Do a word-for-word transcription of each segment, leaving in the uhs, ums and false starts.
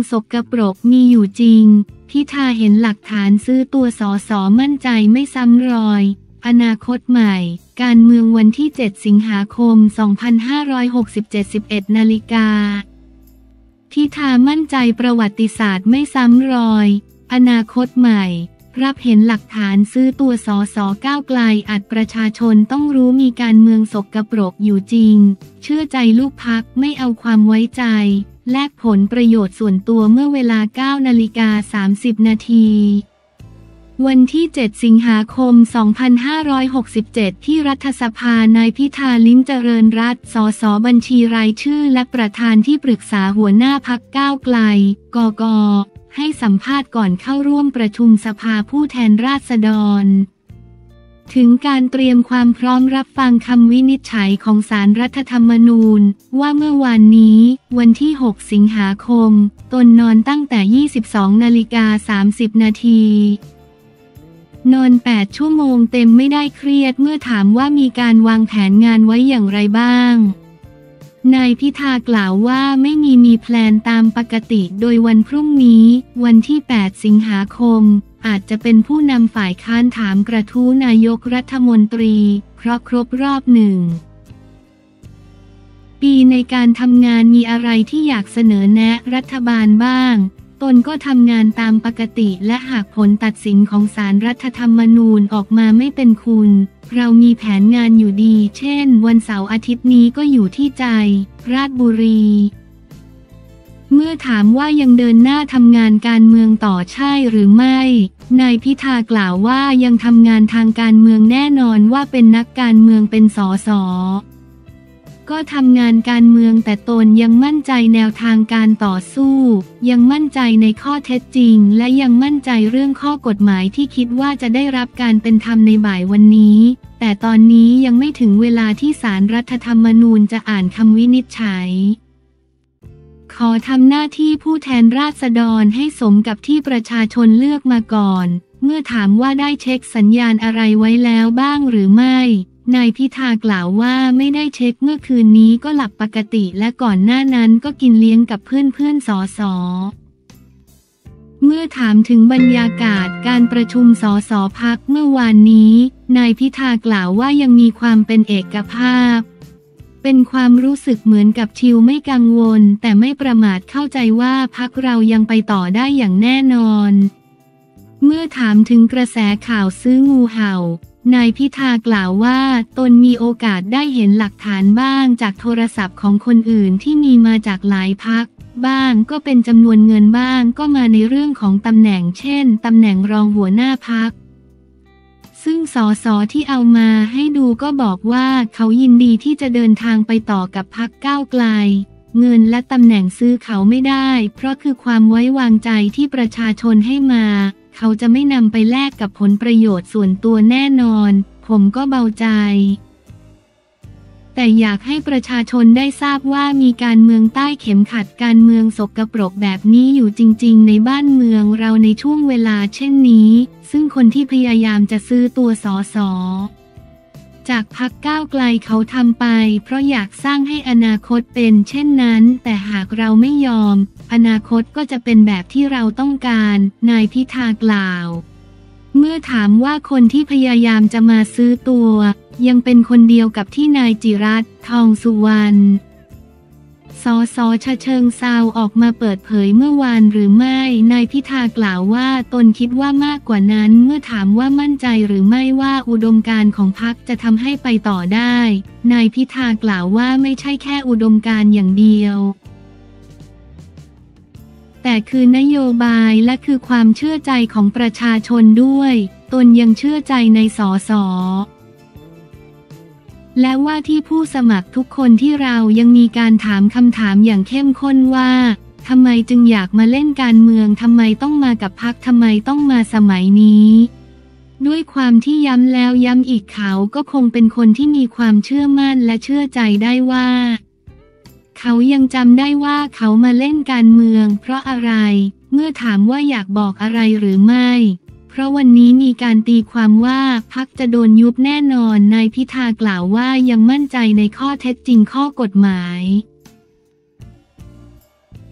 สกปรกมีอยู่จริงพิธาเห็นหลักฐานซื้อตัวสสมั่นใจไม่ซ้ำรอยอนาคตใหม่การเมืองวันที่เจ็ดสิงหาคมสองพันห้าร้อยหกสิบเจ็ด สิบเอ็ดนาฬิกาพิธามั่นใจประวัติศาสตร์ไม่ซ้ำรอยอนาคตใหม่รับเห็นหลักฐานซื้อตัวสสก้าวไกลอาจประชาชนต้องรู้มีการเมืองสกปรกอยู่จริงเชื่อใจลูกพรรคไม่เอาความไว้ใจแลกผลประโยชน์ส่วนตัวเมื่อเวลา เก้านาฬิกาสามสิบนาทีวันที่เจ็ดสิงหาคมสองพันห้าร้อยหกสิบเจ็ดที่รัฐสภานายพิธาลิ้มเจริญรัตน์สสบัญชีรายชื่อและประธานที่ปรึกษาหัวหน้าพรรคก้าวไกลกก.ให้สัมภาษณ์ก่อนเข้าร่วมประชุมสภาผู้แทนราษฎรถึงการเตรียมความพร้อมรับฟังคำวินิจฉัยของศาลรัฐธรรมนูญว่าเมื่อวานนี้วันที่หกสิงหาคมตนนอนตั้งแต่ ยี่สิบสองนาฬิกาสามสิบนาทีนอนแปดชั่วโมงเต็มไม่ได้เครียดเมื่อถามว่ามีการวางแผนงานไว้อย่างไรบ้างนายพิธากล่าวว่าไม่มีมีแพลนตามปกติโดยวันพรุ่งนี้วันที่แปดสิงหาคมอาจจะเป็นผู้นำฝ่ายค้านถามกระทู้นายกรัฐมนตรีเพราะครบรอบหนึ่งปีในการทำงานมีอะไรที่อยากเสนอแนะรัฐบาลบ้างตนก็ทำงานตามปกติและหากผลตัดสินของศาลรัฐธรรมนูญออกมาไม่เป็นคุณเรามีแผนงานอยู่ดีเช่นวันเสาร์อาทิตย์นี้ก็อยู่ที่ใจราชบุรีเมื่อถามว่ายังเดินหน้าทำงานการเมืองต่อใช่หรือไม่นายพิธากล่าวว่ายังทำงานทางการเมืองแน่นอนว่าเป็นนักการเมืองเป็นสสก็ทำงานการเมืองแต่ตนยังมั่นใจแนวทางการต่อสู้ยังมั่นใจในข้อเท็จจริงและยังมั่นใจเรื่องข้อกฎหมายที่คิดว่าจะได้รับการเป็นธรรมในบ่ายวันนี้แต่ตอนนี้ยังไม่ถึงเวลาที่ศาลรัฐธรรมนูญจะอ่านคำวินิจฉัยขอทำหน้าที่ผู้แทนราษฎรให้สมกับที่ประชาชนเลือกมาก่อนเมื่อถามว่าได้เช็คสัญญาณอะไรไว้แล้วบ้างหรือไม่นายพิธากล่าวว่าไม่ได้เช็คเมื่อคืนนี้ก็หลับปกติและก่อนหน้านั้นก็กินเลี้ยงกับเพื่อนๆสสเมื่อถามถึงบรรยากาศการประชุมสสพรรคเมื่อวานนี้นายพิธากล่าวว่ายังมีความเป็นเอกภาพเป็นความรู้สึกเหมือนกับชิวไม่กังวลแต่ไม่ประมาทเข้าใจว่าพรรคเรายังไปต่อได้อย่างแน่นอนเมื่อถามถึงกระแสข่าวซื้องูเห่านายพิธากล่าวว่าตนมีโอกาสได้เห็นหลักฐานบ้างจากโทรศัพท์ของคนอื่นที่มีมาจากหลายพรรคบ้างก็เป็นจำนวนเงินบ้างก็มาในเรื่องของตำแหน่งเช่นตำแหน่งรองหัวหน้าพรรคซึ่งสสที่เอามาให้ดูก็บอกว่าเขายินดีที่จะเดินทางไปต่อกับพรรคก้าวไกลเงินและตำแหน่งซื้อเขาไม่ได้เพราะคือความไว้วางใจที่ประชาชนให้มาเขาจะไม่นำไปแลกกับผลประโยชน์ส่วนตัวแน่นอนผมก็เบาใจแต่อยากให้ประชาชนได้ทราบว่ามีการเมืองใต้เข็มขัดการเมืองสกปรกแบบนี้อยู่จริงๆในบ้านเมืองเราในช่วงเวลาเช่นนี้ซึ่งคนที่พยายามจะซื้อตัวสสจากพรรคก้าวไกลเขาทำไปเพราะอยากสร้างให้อนาคตเป็นเช่นนั้นแต่หากเราไม่ยอมอนาคตก็จะเป็นแบบที่เราต้องการนายพิธากล่าวเมื่อถามว่าคนที่พยายามจะมาซื้อตัวยังเป็นคนเดียวกับที่นายจิรัตน์ทองสุวรรณสสฉะเชิงเทราออกมาเปิดเผยเมื่อวานหรือไม่นายพิธากล่าวว่าตนคิดว่ามากกว่านั้นเมื่อถามว่ามั่นใจหรือไม่ว่าอุดมการณ์ของพรรคจะทำให้ไปต่อได้นายพิธากล่าวว่าไม่ใช่แค่อุดมการณ์อย่างเดียวแต่คือนโยบายและคือความเชื่อใจของประชาชนด้วยตนยังเชื่อใจในสสและว่าที่ผู้สมัครทุกคนที่เรายังมีการถามคำถามอย่างเข้มข้นว่าทำไมจึงอยากมาเล่นการเมืองทำไมต้องมากับพรรคทำไมต้องมาสมัยนี้ด้วยความที่ย้ำแล้วย้ำอีกเขาก็คงเป็นคนที่มีความเชื่อมั่นและเชื่อใจได้ว่าเขายังจำได้ว่าเขามาเล่นการเมืองเพราะอะไรเมื่อถามว่าอยากบอกอะไรหรือไม่เพราะวันนี้มีการตีความว่าพรรคจะโดนยุบแน่นอนนายพิธากล่าวว่ายังมั่นใจในข้อเท็จจริงข้อกฎหมาย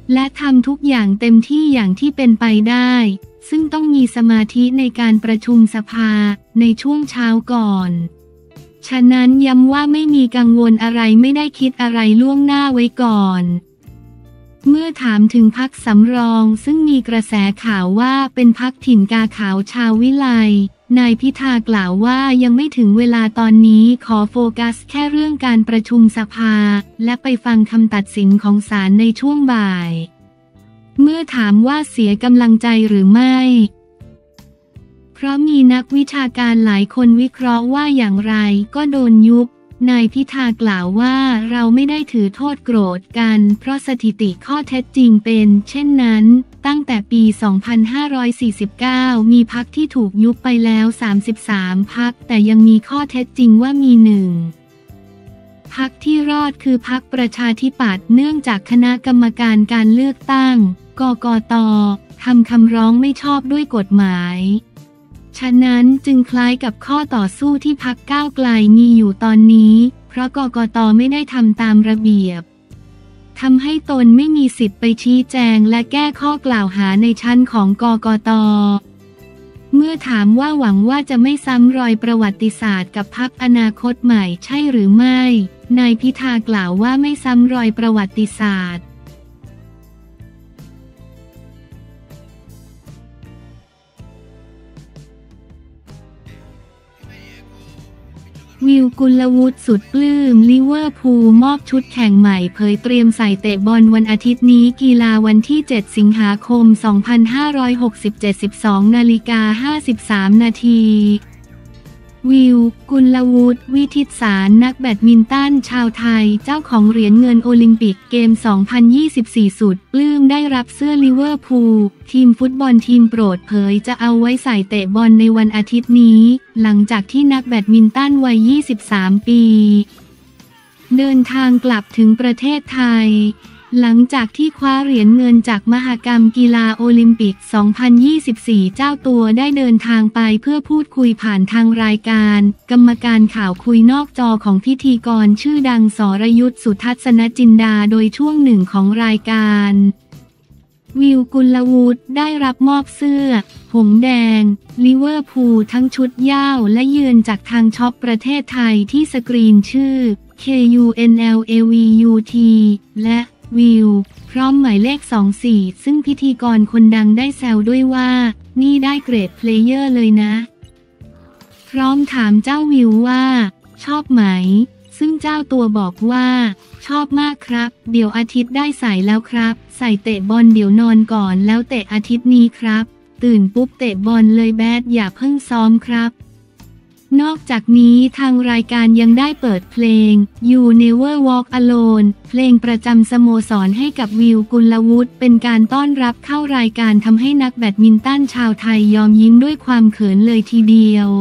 และทำทุกอย่างเต็มที่อย่างที่เป็นไปได้ซึ่งต้องมีสมาธิในการประชุมสภาในช่วงเช้าก่อนฉะนั้นย้ำว่าไม่มีกังวลอะไรไม่ได้คิดอะไรล่วงหน้าไว้ก่อนเมื่อถามถึงพรรคสำรองซึ่งมีกระแสข่าวว่าเป็นพรรคถิ่นกาขาวชาววิไลนายพิธากล่าวว่ายังไม่ถึงเวลาตอนนี้ขอโฟกัสแค่เรื่องการประชุมสภาและไปฟังคำตัดสินของศาลในช่วงบ่ายเมื่อถามว่าเสียกำลังใจหรือไม่เพราะมีนักวิชาการหลายคนวิเคราะห์ว่าอย่างไรก็โดนยุบนายพิธากล่าวว่าเราไม่ได้ถือโทษโกรธกันเพราะสถิติข้อเท็จจริงเป็นเช่นนั้นตั้งแต่ปี สองพันห้าร้อยสี่สิบเก้า มีพรรคที่ถูกยุบไปแล้ว สามสิบสาม พรรคแต่ยังมีข้อเท็จจริงว่ามีหนึ่งพรรคที่รอดคือพรรคประชาธิปัตย์เนื่องจากคณะกรรมการการเลือกตั้งกกต.ทำคำร้องไม่ชอบด้วยกฎหมายฉะนั้นจึงคล้ายกับข้อต่อสู้ที่พรรคก้าวไกลมีอยู่ตอนนี้เพราะกกต.ไม่ได้ทำตามระเบียบทำให้ตนไม่มีสิทธิ์ไปชี้แจงและแก้ข้อกล่าวหาในชั้นของกกต.เมื่อถามว่าหวังว่าจะไม่ซ้ำรอยประวัติศาสตร์กับพรรคอนาคตใหม่ใช่หรือไม่นายพิธากล่าวว่าไม่ซ้ำรอยประวัติศาสตร์วิวกุลวุฒิสุดปลื้มลิเวอร์พูลมอบชุดแข่งใหม่เผยเตรียมใส่เตะบอลวันอาทิตย์นี้กีฬาวันที่เจ็ดสิงหาคมสองพันห้าร้อยหกสิบเจ็ด สิบสองนาฬิกาห้าสิบสามนาทีวิวกุลวุฒิวิทิตสารนักแบดมินตันชาวไทยเจ้าของเหรียญเงินโอลิมปิกเกม สองพันยี่สิบสี่ สุดปลื้มได้รับเสื้อลิเวอร์พูลทีมฟุตบอลทีมโปรดเผยจะเอาไว้ใส่เตะบอลในวันอาทิตย์นี้หลังจากที่นักแบดมินตันวัย ยี่สิบสาม ปีเดินทางกลับถึงประเทศไทยหลังจากที่คว้าเหรียญเงินจากมหกรรมกีฬาโอลิมปิก สองพันยี่สิบสี่ เจ้าตัวได้เดินทางไปเพื่อพูดคุยผ่านทางรายการกรรมการข่าวคุยนอกจอของพิธีกรชื่อดังสรยุทธสุทัศนจินดาโดยช่วงหนึ่งของรายการวิวกุลวุฒิได้รับมอบเสื้อหงส์แดงลิเวอร์พูลทั้งชุดเหย้าและเยือนจากทางช็อปประเทศไทยที่สกรีนชื่อ เค ยู เอ็น แอล เอ วี ยู ที และวิวพร้อมหมายเลขสองสิบสี่ซึ่งพิธีกรคนดังได้แซวด้วยว่านี่ได้เกรดเพลเยอร์เลยนะพร้อมถามเจ้าวิวว่าชอบไหมซึ่งเจ้าตัวบอกว่าชอบมากครับเดี๋ยวอาทิตย์ได้ใส่แล้วครับใส่เตะบอลเดี๋ยวนอนก่อนแล้วเตะอาทิตย์นี้ครับตื่นปุ๊บเตะบอลเลยแบดอย่าเพิ่งซ้อมครับนอกจากนี้ทางรายการยังได้เปิดเพลง You Never Walk Alone เพลงประจำสโมสรให้กับวิวกุลวุฒิเป็นการต้อนรับเข้ารายการทำให้นักแบดมินตันชาวไทยยอมยิ้มด้วยความเขินเลยทีเดียว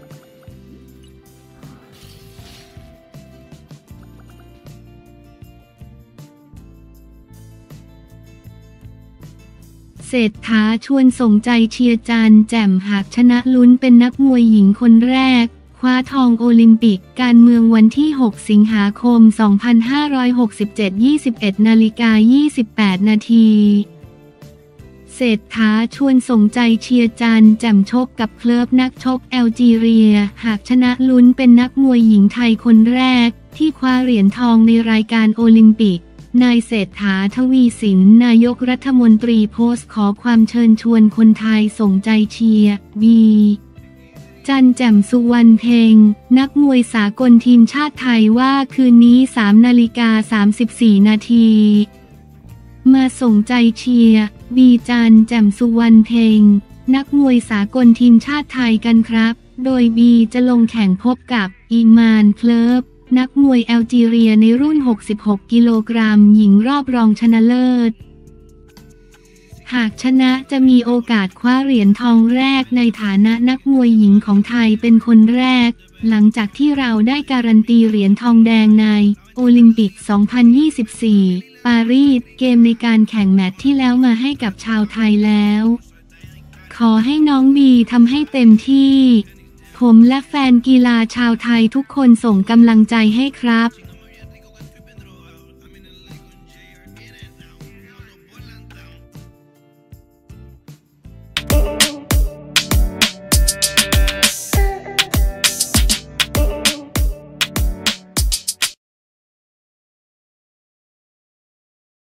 เศรษฐาชวนส่งใจเชียร์จันแจ่มหากชนะลุ้นเป็นนักมวยหญิงคนแรกคว้าทองโอลิมปิกการเมืองวันที่หกสิงหาคมสองพันห้าร้อยหกสิบเจ็ด ยี่สิบเอ็ดนาฬิกายี่สิบแปดนาทีเศรษฐาชวนส่งใจเชียร์จันแจ่มชกกับเคลิบนักชกแอลจีเรียหากชนะลุ้นเป็นนักมวยหญิงไทยคนแรกที่คว้าเหรียญทองในรายการโอลิมปิกนายเศรษฐาทวีสินนายกรัฐมนตรีโพสต์ขอความเชิญชวนคนไทยส่งใจเชียร์วีจันแจ่มสุวรรณเพ็งนักมวยสากลทีมชาติไทยว่าคืนนี้สามนาฬิกาสามสิบสี่นาทีมาส่งใจเชียร์วีจันแจ่มสุวรรณเพ็งนักมวยสากลทีมชาติไทยกันครับโดยบีจะลงแข่งพบกับอีมานเคลิบนักมวยแอลจีเรียในรุ่นหกสิบหกกิโลกรัมหญิงรอบรองชนะเลิศหากชนะจะมีโอกาสคว้าเหรียญทองแรกในฐานะนักมวยหญิงของไทยเป็นคนแรกหลังจากที่เราได้การันตีเหรียญทองแดงในโอลิมปิก สองพันยี่สิบสี่ ปารีสเกมในการแข่งแมตช์ที่แล้วมาให้กับชาวไทยแล้วขอให้น้องบีทำให้เต็มที่ผมและแฟนกีฬาชาวไทยทุกคนส่งกำลังใจให้ครับ